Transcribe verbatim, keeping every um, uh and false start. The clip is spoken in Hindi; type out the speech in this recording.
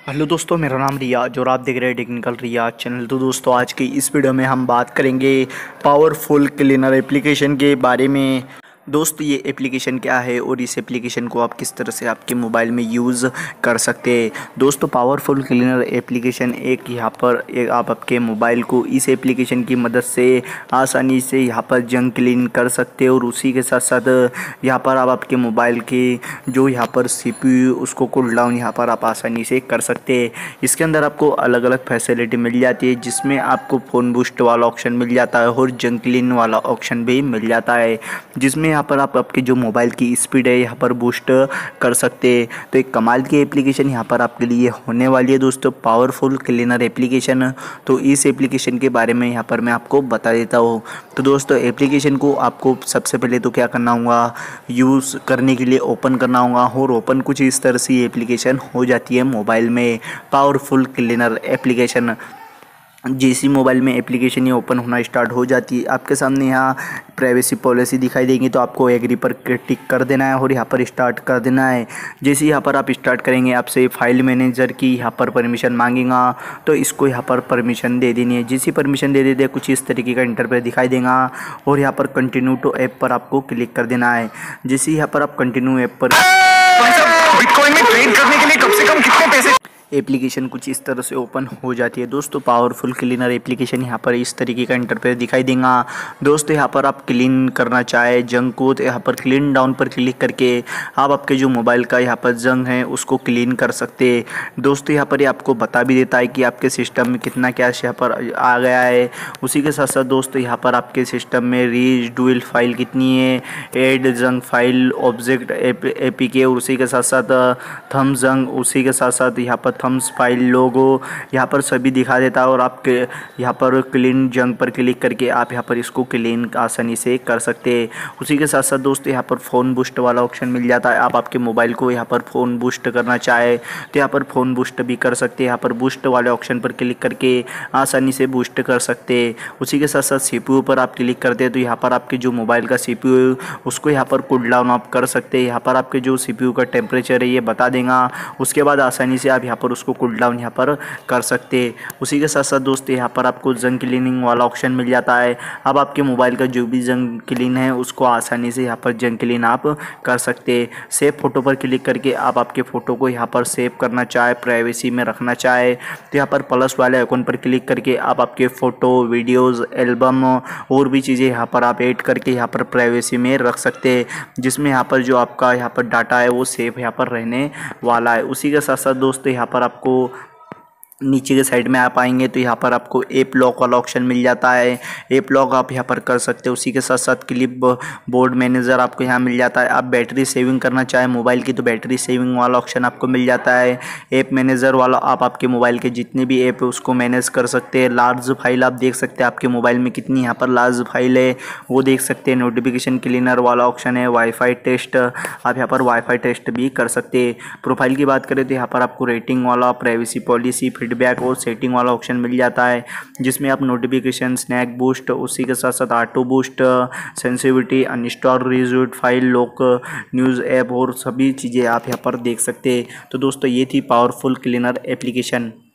हेलो दोस्तों, मेरा नाम रियाज और आप देख रहे हैं टेक्निकल रियाज चैनल। तो दोस्तों, आज की इस वीडियो में हम बात करेंगे पावरफुल क्लीनर एप्लीकेशन के बारे में। दोस्त, ये एप्लीकेशन क्या है और इस एप्लीकेशन को आप किस तरह से आपके मोबाइल में यूज़ कर सकते हैं। दोस्तों, पावरफुल क्लीनर एप्लीकेशन एक यहाँ पर एक आप आपके मोबाइल को इस एप्लीकेशन की मदद से आसानी से यहाँ पर जंग क्लीन कर सकते हैं और उसी के साथ साथ यहाँ पर आप आपके मोबाइल के जो यहाँ पर सीपीयू उसको कूल डाउन यहाँ पर आप आसानी से कर सकते हैं। इसके अंदर आपको अलग अलग फैसिलिटी मिल जाती है, जिसमें आपको फ़ोन बूस्ट वाला ऑप्शन मिल जाता है और जंग क्लीन वाला ऑप्शन भी मिल जाता है, जिसमें यहाँ पर आप आपके जो मोबाइल की स्पीड है यहाँ पर बूस्ट कर सकते हैं। तो एक कमाल की एप्लीकेशन यहाँ पर आपके लिए होने वाली है दोस्तों, पावरफुल क्लीनर एप्लीकेशन। तो इस एप्लीकेशन के बारे में यहाँ पर मैं आपको बता देता हूँ। तो दोस्तों, एप्लीकेशन को आपको सबसे पहले तो क्या करना होगा, यूज़ करने के लिए ओपन करना होगा और ओपन कुछ इस तरह से एप्लीकेशन हो जाती है मोबाइल में, पावरफुल क्लीनर एप्लीकेशन। जैसी मोबाइल में एप्लीकेशन ये ओपन होना स्टार्ट हो जाती है, आपके सामने यहाँ प्राइवेसी पॉलिसी दिखाई देंगी, तो आपको एग्री पर टिक कर देना है और यहाँ पर स्टार्ट कर देना है। जैसे यहाँ पर आप स्टार्ट करेंगे, आपसे फाइल मैनेजर की यहाँ पर परमिशन मांगेगा, तो इसको यहाँ पर परमिशन दे देनी है। जैसी परमिशन दे देते कुछ इस तरीके का इंटरफेस दिखाई देगा और यहाँ पर कंटिन्यू टू ऐप पर आपको क्लिक कर देना है। जैसे यहाँ पर आप कंटिन्यू ऐप पर बिटकॉइन में ट्रेड करने के लिए कम से कम कितने पैसे एप्लीकेशन कुछ इस तरह से ओपन हो जाती है। दोस्तों, पावरफुल क्लीनर एप्लीकेशन यहाँ पर इस तरीके का इंटरफेस दिखाई देगा। दोस्तों, यहाँ पर आप क्लीन करना चाहे जंग को, तो यहाँ पर क्लीन डाउन पर क्लिक करके आप आपके जो मोबाइल का यहाँ पर जंग है उसको क्लीन कर सकते हैं। दोस्तों, यहाँ पर ये आपको बता भी देता है कि आपके सिस्टम में कितना कैश यहाँ पर आ गया है। उसी के साथ साथ दोस्तों, यहाँ पर आपके सिस्टम में रीच डुअल फाइल कितनी है, एड जंग फाइल, ऑब्जेक्ट ए पी के, उसी के साथ साथ थम जंग, उसी के साथ साथ यहाँ पर थम्स फाइल लोगो यहाँ पर सभी दिखा देता है। और आप यहाँ पर क्लीन जंग पर क्लिक करके आप यहाँ पर इसको क्लीन आसानी से कर सकते हैं। उसी के साथ साथ दोस्तों, यहाँ पर फ़ोन बूस्ट वाला ऑप्शन मिल जाता है। आप आपके मोबाइल को यहाँ पर फ़ोन बूस्ट करना चाहे तो यहाँ पर फ़ोन बूस्ट भी कर सकते हैं। यहाँ पर बूस्ट वाले ऑप्शन पर क्लिक करके आसानी से बूस्ट कर सकते हैं। उसी के साथ साथ सीपीयू पर आप क्लिक करते हैं तो यहाँ पर आपके जो मोबाइल का सीपीयू उसको यहाँ पर कूल डाउन आप कर सकते हैं। यहाँ पर आपके जो सीपीयू का टेम्परेचर है ये बता देगा, उसके बाद आसानी से आप यहाँ पर उसको कूल डाउन यहाँ पर कर सकते हैं। उसी के साथ साथ दोस्तों, यहाँ पर आपको जंग क्लीनिंग वाला ऑप्शन मिल जाता है। अब आपके मोबाइल का जो भी जंग क्लीन है उसको आसानी से यहाँ पर जंग क्लीन आप कर सकते हैं। सेव फोटो पर क्लिक करके आप आपके फ़ोटो को यहाँ पर सेव करना चाहे, प्राइवेसी में रखना चाहे तो यहाँ पर प्लस वाले आइकन पर क्लिक करके आप आपके फ़ोटो, वीडियोज़, एल्बम और भी चीज़ें यहाँ पर आप ऐड करके यहाँ पर प्राइवेसी में रख सकते हैं, जिसमें यहाँ पर जो आपका यहाँ पर डाटा है वो सेव यहाँ पर रहने वाला है। उसी के साथ साथ दोस्तों, यहाँ पर आपको नीचे के साइड में आप आएंगे तो यहाँ पर आपको ऐप लॉक वाला ऑप्शन मिल जाता है। ऐप लॉक आप यहाँ पर कर सकते हो। उसी के साथ साथ क्लिप बोर्ड मैनेजर आपको यहाँ मिल जाता है। आप बैटरी सेविंग करना चाहे मोबाइल की तो बैटरी सेविंग वाला ऑप्शन आपको मिल जाता है। ऐप मैनेजर वाला आप आपके मोबाइल के जितने भी ऐप है उसको मैनेज कर सकते हैं। लार्ज फाइल आप देख सकते हैं आपके मोबाइल में कितनी यहाँ पर लार्ज फाइल है वो देख सकते हैं। नोटिफिकेशन क्लीनर वाला ऑप्शन है। वाईफाई टेस्ट आप यहाँ पर वाईफाई टेस्ट भी कर सकते हैं। प्रोफाइल की बात करें तो यहाँ पर आपको रेटिंग वाला, प्राइवेसी पॉलिसी, फीडबैक और सेटिंग वाला ऑप्शन मिल जाता है, जिसमें आप नोटिफिकेशन, स्नैक बूस्ट, उसी के साथ साथ ऑटो बूस्ट, सेंसिटिविटी, अनइंस्टॉल रिजूट फाइल, लॉक, न्यूज़ ऐप और सभी चीज़ें आप यहाँ पर देख सकते हैं। तो दोस्तों, ये थी पावरफुल क्लीनर एप्लीकेशन।